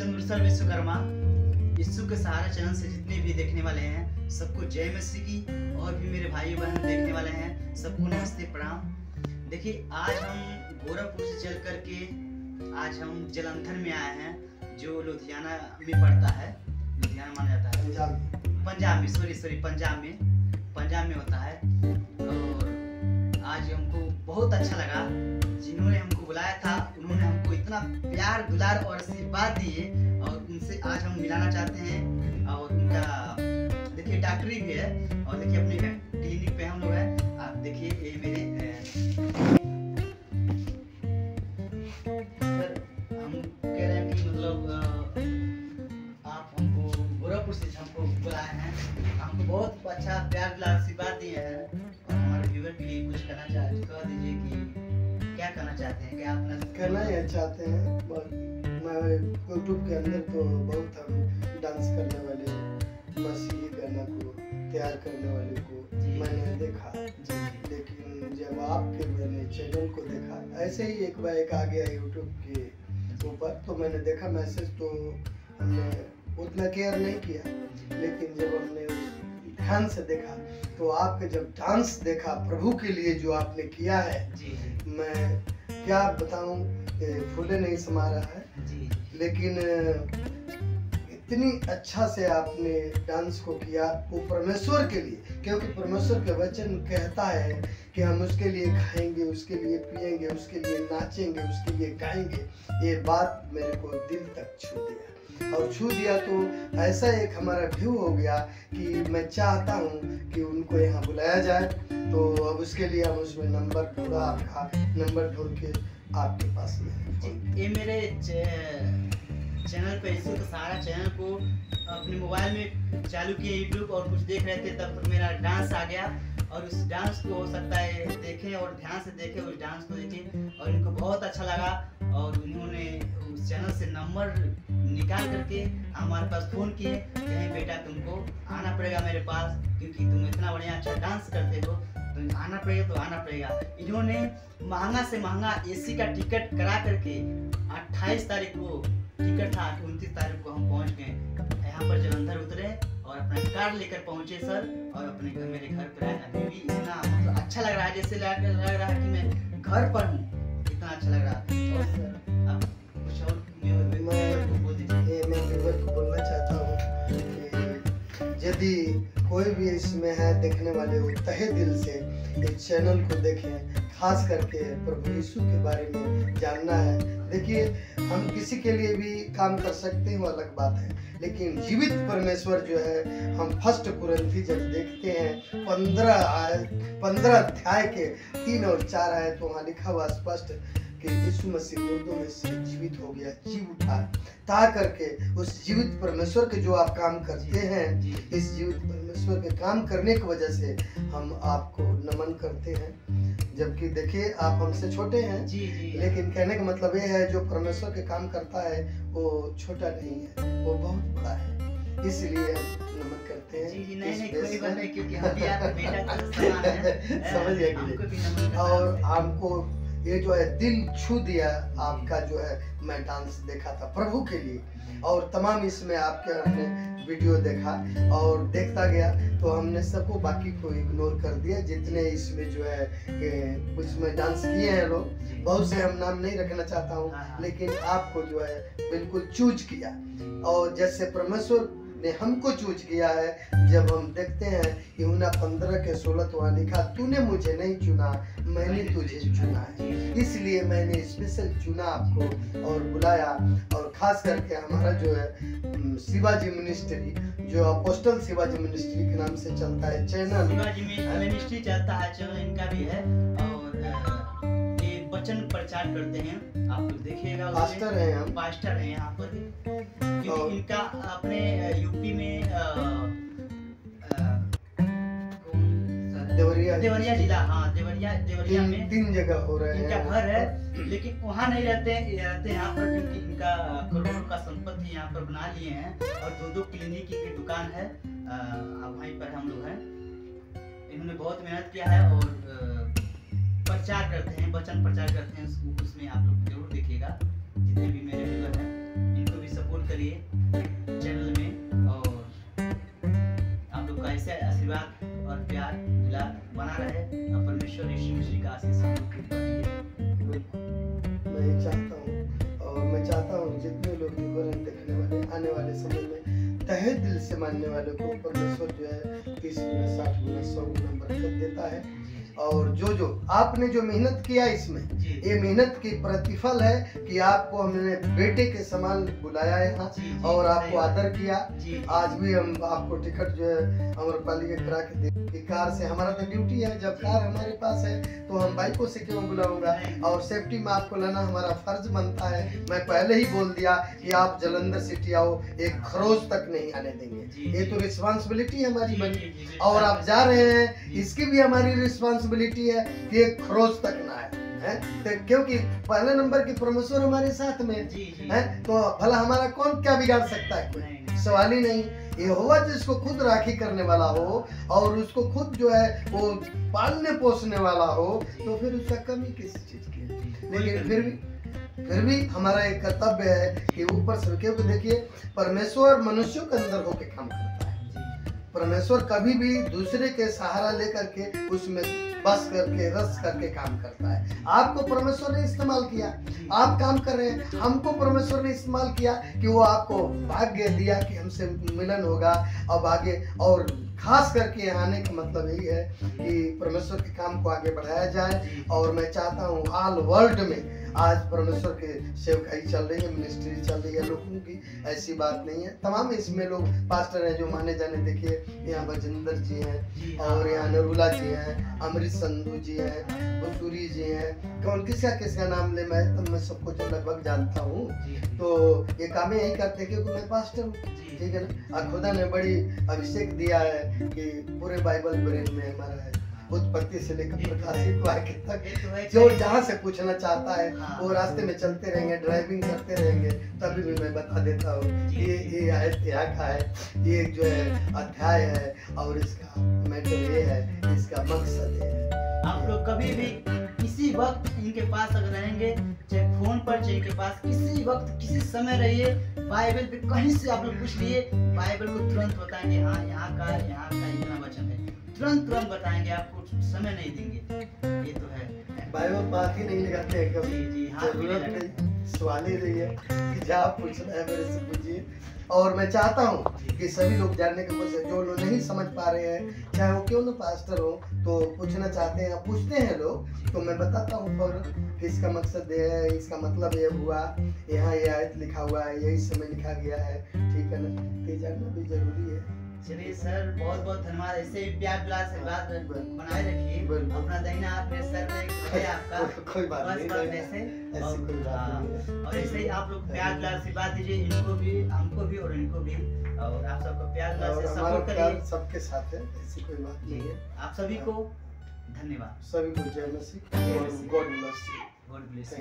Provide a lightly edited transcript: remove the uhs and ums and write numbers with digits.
चंद्रशेखर विश्वकर्मा यीशु के सहारा चैनल से जितने भी देखने वाले हैं सबको जय मसीह की, और भी मेरे भाई बहन देखने वाले हैं सबको नमस्ते प्रणाम। देखिए आज हम गोरखपुर से चल करके आज हम जलंधर में आए हैं, जो लुधियाना में पड़ता है। लुधियाना माना जाता है पंजाब में, सॉरी पंजाब में होता है। और आज हमको बहुत अच्छा लगा, जिन्होंने हमको बुलाया था उन्होंने हमको इतना प्यार दुलार और आशीर्वाद दिए, और उनसे आज हम मिलाना चाहते हैं। और उनका देखिए डॉक्टरी भी है, और देखिए अपने क्लिनिक पे हम लोग हैं। आप देखिए ये मेरे सर, हम कह रहे हैं कि मतलब आप हमको गोरखपुर से हमको बुलाए हैं, हमको बहुत अच्छा प्यार दुलार आशीर्वाद दिए हैं। और हमारे व्यूअर के लिए कुछ कहना कह दीजिए कि क्या कहना चाहते हैं, क्या अपना कहना ही चाहते हैं। मैं यूट्यूब के अंदर तो बहुत हम डांस करने वाले मसीही गाना को तैयार करने वाले को मैंने देखा, लेकिन जब आपके मैंने चैनल को देखा, ऐसे ही एक बार एक आ गया यूट्यूब के ऊपर, तो मैंने देखा मैसेज, तो हमने उतना केयर नहीं किया। लेकिन जब हमने ध्यान से देखा तो आपके जब डांस देखा प्रभु के लिए जो आपने किया है, मैं क्या बताऊं, फूले नहीं समा रहा है। लेकिन इतनी अच्छा से आपने डांस को किया वो परमेश्वर के लिए, क्योंकि परमेश्वर के वचन कहता है कि हम उसके लिए खाएंगे, उसके लिए पिएंगे, उसके लिए नाचेंगे, उसके लिए गाएंगे। ये बात मेरे को दिल तक छू दिया, और छू दिया तो ऐसा एक हमारा व्यू हो गया कि मैं चाहता हूँ कि उनको यहाँ बुलाया जाए। तो अब उसके लिए हम उसमें नंबर ढूंढा, आपका नंबर ढूंढ के आपके पास में। ये मेरे चैनल पे यीशु का सहारा चैनल को अपने मोबाइल में चालू किए यूट्यूब, और कुछ देख रहे थे तब मेरा डांस आ गया। और उस डांस को हो सकता है देखें और ध्यान से देखें, उस डांस को देखें, और इनको बहुत अच्छा लगा। और उन्होंने उस चैनल से नंबर निकाल करके हमारे पास फ़ोन किए, कहें बेटा तुमको आना पड़ेगा मेरे पास, क्योंकि तुम इतना बढ़िया अच्छा डांस करते हो, तो आना पड़ेगा, तो आना पड़ेगा। इन्होंने महंगा से महंगा एसी का टिकट करा करके 28 तारीख को टिकट था, 29 तारीख को हम पहुंच गए यहाँ पर, जलंधर उतरे और अपना कार लेकर पहुंचे सर, और अपने घर मेरे घर पर आए। अभी भी इतना मतलब अच्छा लग रहा है, जैसे लग रहा है कि मैं घर पर हूँ, इतना अच्छा लग रहा है। और सर आप कुछ और मैं बोलना चाहता हूँ कि यदि कोई भी इसमें है देखने वाले वो तहे दिल से इस चैनल को देखें, खास करके प्रभु यीशु के बारे में जानना है। देखिए हम किसी के लिए भी काम कर सकते हैं वो अलग बात है, लेकिन जीवित परमेश्वर जो है, हम फर्स्ट कुरिन्थी जब देखते हैं 15 अध्याय के 3 और 4 आए, तो वहाँ लिखा हुआ स्पष्ट कि यीशु मसीह मुर्दों में से जीवित हो गया, जी उठा, ता करके उस जीवित परमेश्वर के जो आप काम करते हैं, इस जीवित परमेश्वर के काम करने की वजह से हम आपको नमन करते हैं। जबकि देखिए आप हमसे छोटे हैं, लेकिन कहने का मतलब ये है जो परमेश्वर के काम करता है वो छोटा नहीं है, वो बहुत बड़ा है, इसलिए हम नमन करते हैं। नहीं, कोई बात नहीं, क्योंकि हम भी आपके बेटा का समान हैं। समझ गया। और हमको ये जो है दिल छू दिया आपका, जो है मैं डांस देखा था प्रभु के लिए, और तमाम इसमें आपके हमने वीडियो देखा और देखता गया, तो हमने सबको बाकी को इग्नोर कर दिया। जितने इसमें जो है उसमें डांस किए हैं लोग, बहुत से हम नाम नहीं रखना चाहता हूँ, लेकिन आपको जो है बिल्कुल चूज किया, और जैसे परमेश्वर ने हमको चूज किया है। जब हम देखते हैं यूहन्ना 15 के 16 तो वहाँ लिखा, तूने मुझे नहीं चुना, मैंने तुझे चुना है, इसलिए मैंने स्पेशल चुना आपको और बुलाया। और खास करके हमारा जो है शिवाजी मिनिस्ट्री, जो अपोस्टल शिवाजी मिनिस्ट्री के नाम से चलता है चैनल, शिवाजी मिनिस्ट्री चलता है चैनल, इनका भी है, और ये वचन प्रचार करते हैं, आप देखिएगा। पास्टर हैं हम, पास्टर हैं यहाँ पर, क्योंकि इनका अपने यूपी में देवरिया जिला, हाँ देवरिया में 3 जगह हो रहे हैं, इनका घर है, लेकिन वहाँ नहीं रहते यहाँ पर, क्योंकि इनका करोड़ों का संपत्ति यहाँ पर बना लिए हैं, और 2 क्लिनिक की दुकान है, वहीं पर हम लोग हैं। इन्होंने बहुत मेहनत किया है और प्रचार करते हैं, वचन प्रचार करते हैं, उसमें आप लोग जरूर देखिएगा। जितने भी मेरे व्यूअर हैं इनको भी सपोर्ट करिए चैनल में, और आप लोग का ऐसे आशीर्वाद और प्यार दुलार बना रहे, और परमेश्वर यीशु मसीह का आशीष हम लोग की बनी रहे। मैं ये चाहता हूँ, और मैं चाहता हूँ जितने लोग विवरण देखने वाले आने वाले समय में तहे दिल से मानने वाले को परमेश्वर जो है 30 गुना 60 गुना 100 गुना बरकत देता है। और जो आपने जो मेहनत किया इसमें, ये मेहनत की प्रतिफल है कि आपको हमने बेटे के समान बुलाया यहाँ और आपको आदर किया। आज भी हम आपको टिकट जो है अमरपाली के करा के दे, कार से हमारा तो ड्यूटी है, जब कार हमारे पास है तो हम बाइकों से क्यों बुलाऊंगा, और सेफ्टी में आपको लाना हमारा फर्ज बनता है। मैं पहले ही बोल दिया कि आप जलंधर सिटी आओ, एक खरोच तक नहीं आने देंगे, ये तो रिस्पांसिबिलिटी हमारी बनी, और आप जा रहे हैं इसकी भी हमारी रिस्पांसिबिलिटी है कि एक खरोच तक ना आए, तो क्योंकि पहले नंबर की परमेश्वर हमारे साथ में है, तो भला हमारा कौन क्या बिगाड़ सकता है, कोई सवाल ही नहीं। ये हुआ जिसको खुद राखी करने वाला हो और उसको खुद जो है वो पालने पोसने वाला हो, तो फिर उसका कमी किस चीज की है। लेकिन फिर भी हमारा एक कर्तव्य है कि ऊपर से, क्योंकि देखिए परमेश्वर मनुष्यों के अंदर होके काम करता है। परमेश्वर कभी भी दूसरे के सहारा लेकर के उसमें बस करके रस करके काम करता है। आपको परमेश्वर ने इस्तेमाल किया, आप काम कर रहे हैं, हमको परमेश्वर ने इस्तेमाल किया कि वो आपको भाग्य दिया कि हमसे मिलन होगा अब आगे, और खास करके आने का मतलब यही है कि परमेश्वर के काम को आगे बढ़ाया जाए। और मैं चाहता हूँ ऑल वर्ल्ड में आज परमेश्वर के सेवकाई चल रही है, मिनिस्ट्री चल रही है लोगों की, ऐसी बात नहीं है। तमाम इसमें लोग पास्टर हैं जो माने जाने, देखिए यहाँ बजिंदर जी हैं, और यहाँ नरूला जी हैं, अमृत संधू जी हैं, बसूरी जी हैं, कौन किसका नाम ले, मैं सबको जो लगभग जानता हूँ। तो ये काम यही करते हैं क्योंकि मैं पास्टर हूँ, ठीक है ना। और खुदा ने बड़ी अभिषेक दिया है कि पूरे बाइबल ब्रेन में हमारा है, उत्पत्ति से लेकर प्रकाशित वाक्य तक, जो जहाँ से पूछना चाहता है वो रास्ते में चलते रहेंगे, ड्राइविंग करते रहेंगे, तभी भी मैं बता देता हूँ ये आयत यहाँ का है, ये जो है अध्याय है, और इसका मैटर ये है, इसका मकसद ये है। आप लोग कभी भी किसी वक्त इनके पास अगर रहेंगे, चाहे फोन पर चाहे इनके पास किसी वक्त किसी समय रहिए, बाइबल पे कहीं से आप लोग पूछ लिए, बाइबल को तुरंत बताएंगे, हाँ यहाँ का इतना वचन है, तुरंत बताएंगे, आपको समय नहीं देंगे। ये तो है, बाइबल बात ही नहीं लगाते हैं कभी, जरूरत नहीं, सवाल ही नहीं है कि जहाँ पूछना है मेरे से पूछिए। और मैं चाहता हूँ कि सभी लोग जानने के कोशिश, जो लोग नहीं समझ पा रहे हैं, चाहे वो क्यों ना पास्टर हो, तो पूछना चाहते हैं, पूछते हैं लोग, तो मैं बताता हूँ फौरन कि इसका मकसद ये है, इसका मतलब ये हुआ, यहाँ ये आयत लिखा हुआ है, यही समय लिखा गया है, ठीक है ना, तो जानना भी जरूरी है। चलिए सर, बहुत बहुत धन्यवाद, ऐसे ही प्यार दुलार से बात बनाए रखिए, अपना दाहिना हाथ मेरे सर पे है आपका, कोई बात नहीं, ऐसे ऐसी कोई बात नहीं, और ऐसे ही आप लोग प्यार दुलार से बात दीजिए, इनको भी, हमको भी और इनको भी, और आप सबको प्यार दुलार से सपोर्ट करिए, सबके साथ है, ऐसी कोई बात नहीं है। आप सभी को धन्यवाद, सभी को जय मसीह, गॉड ब्लेस यू।